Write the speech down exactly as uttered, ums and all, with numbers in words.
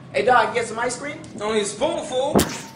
Hey, dog, get some ice cream? Only a spoonful.